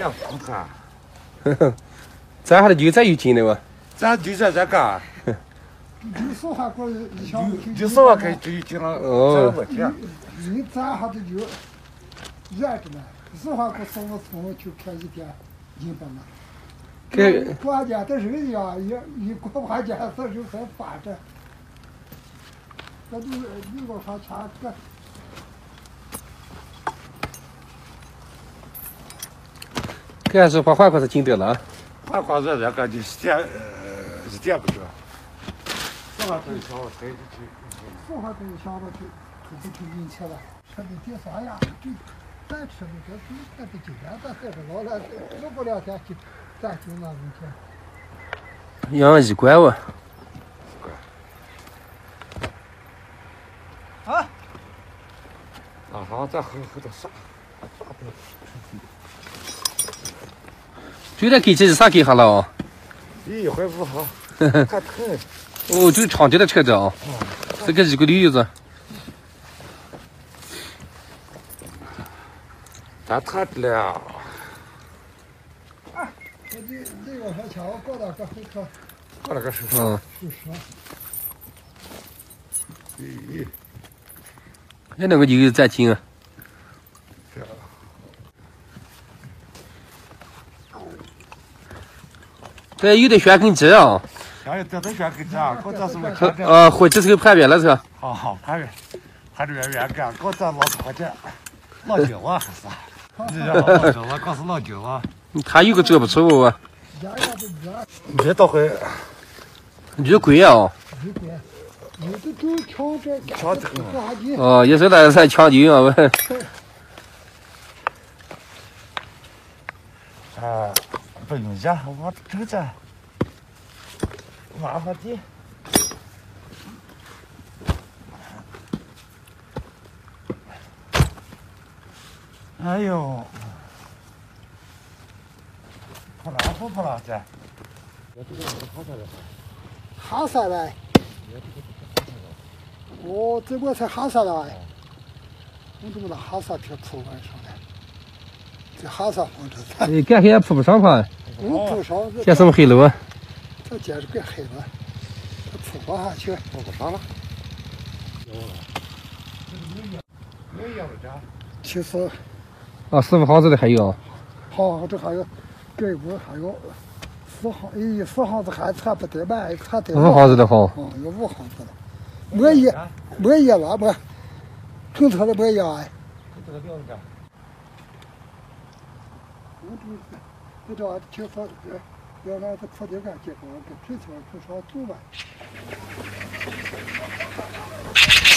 样放他。 咱还得就咱有劲的哇。 咱就在这干。 就是还过一下午就是我给就进了这问题。 你咱还得就热着呢，是还过上个从就开一天一百嘛。过节的人呀，一过完节的时候还发着，这都你给他查个。 这是花花是进得了。 花花这个就是这个着。这个最小才这还可以想着去出去运气了，吃的点啥呀？就咱吃的这得今天咱还是老了，再过2天就咱就那问题。 养一关哇。 啊！ 好，再喝点啥？ 就得给这是啥给下了啊？ 一会不好，太疼。 哦，就长期的车子啊，这个一个驴子。 咱太了。 啊，这个还抢我搞了个黑车， 搞了个是啥？ 是啥？ 咦， 那个牛再紧啊。这有点悬根枝啊。 哎，这都悬根枝啊，搞这是我看着。 或者是个盘边了是吧？ 好，盘边，盘着圆干，搞这老长的，老久啊还是？你这老久了，搞是老久啊。 他有个折不错啊。 这倒会。 驴贵啊。 驴贵，有的就抢这个。 哦，也是那才抢救啊。 啊，不用讲，我这麻烦的。哎呦，不啦这。 哈啥来？哦，这我才哈啥来？我怎么那哈啥贴铺完上来？这哈啥放这？ 你干也铺不上吧？ 铺上。 这什么黑路啊？ 这简直别黑了，这铺不下去。 铺不上了。没有这。 其实。 啊，4号子的还有。 好，这还有，这屋还有4号，4号子还差不得吧？差得。 5号子的好。 有5号子的。没叶了不？平常的没叶哎。 这个标准。 这叫听说原来这铺地干结果，这平常平常做吧。